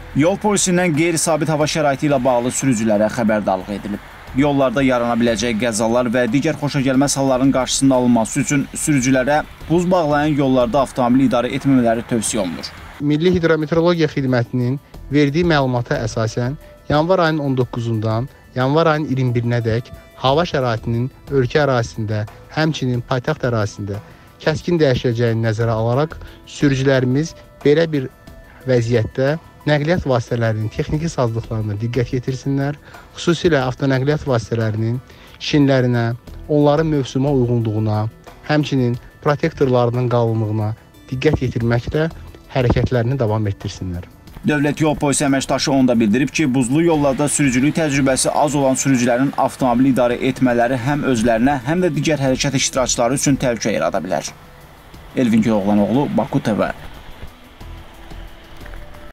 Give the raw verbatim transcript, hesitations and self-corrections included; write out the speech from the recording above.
Yol polisindən qeyri-sabit hava şəraiti ilə bağlı sürücülərə xəbərdarlıq edilib. Yollarda yarana biləcək qəzalar və digər xoşagəlməz halların qarşısının alınması üçün sürücülərə buz bağlayan yollarda avtomobil idarə etməmələri tövsiyə olunur. Milli Hidrometeorologiya Xidmətinin verdiyi məlumata əsasən yanvar ayının on doqquzundan yanvar ayının iyirmi birinədək hava şəraitinin ölkə ərazisində, həmçinin paytaxt ərazisində kəskin dəyişəcəyini nəzərə alaraq sürücülərimiz belə bir vəziyyətdə nəqliyyat vasitələrinin texniki sazlıqlarına diqqət yetirsinlər, xüsusilə avtonəqliyyat vasitələrinin şinlərinə, onların mövsümə uyğunluğuna, həmçinin protektorlarının qalınlığına diqqət yetirməklə hərəkətlərini davam etdirsinlər. Dövlət Yol Polisi əməkdaşı onu da bildirib ki, buzlu yollarda sürücülük təcrübəsi az olan sürücülərin avtomobil idarə etmələri həm özlərinə, həm də digər hərəkət iştirakçıları üçün təhlükə yarada bilər. Elvin Köroğlanoğlu, Baku T V.